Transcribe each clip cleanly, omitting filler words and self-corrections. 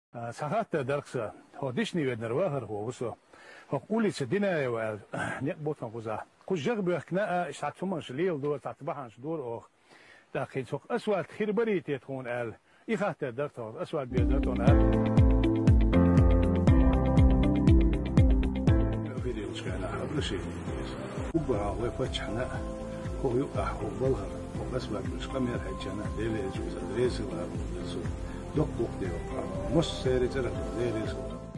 ساعات دركسا هو ديشني ودنا رواهر هو وصو هو قولي سدينا و نقبط نقوزا كل جغب يحكنا اشتعت ثم شليل دور تعتبحان شدور أوخ لكن سوق أسوات خير بريت يتكون قال إخات درتون أسوات بيدرتون قال فيديوز كان قبل شيء وبها وفتحنا هو يقع وبلها وأسوات مش كم يرحل جنا ليلة جوز ليس ولا جوز دق دي مش سيري ترى ليلة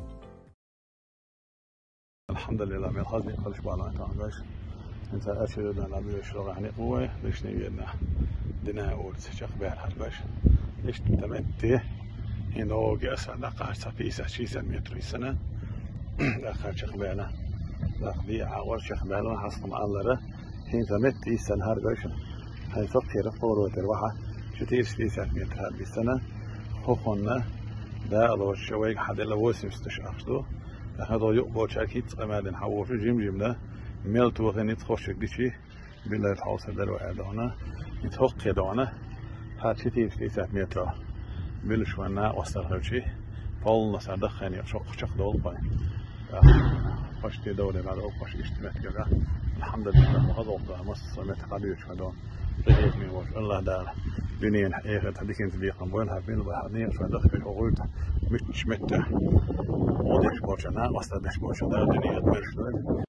الحمد لله من خزني خلش بالله تعالى انت اشهد ان لا اله الا الله يعني قوه ليش نبينا دنا اول شيخ بحر باش ليش تمتي هنا جالس على قاعه فيسا شي متر سنه اخر شيخ بحر داخلي اول شيخ بحر حصل الله حين تمتي سنه هر باش هاي فكر فورو تروح شتير فيسا متر هر سنه خوفنا ده الله شوي حد له وسم استشعرته هذا يقبل شاكيت قمادن حوش جمجمنا ميلت وغني تخش قديشي بالله الحوصة دلوقتي هذانا يتحق هذانا هاتشي في 3 متر بالشوانا وصل شيء فالنا صدقني شق دول باي فاشتي دولة بعد أوقاش اشتمت جرا الحمد لله وهذا وضع مصر متقبل شهدان رهيب من وش الله دار بنين حقيقة هذيك انت بيقام بينها بين البحرين شهداء في الحقوق مش متى وضع شبوشنا وصل بشبوشنا الدنيا تمرش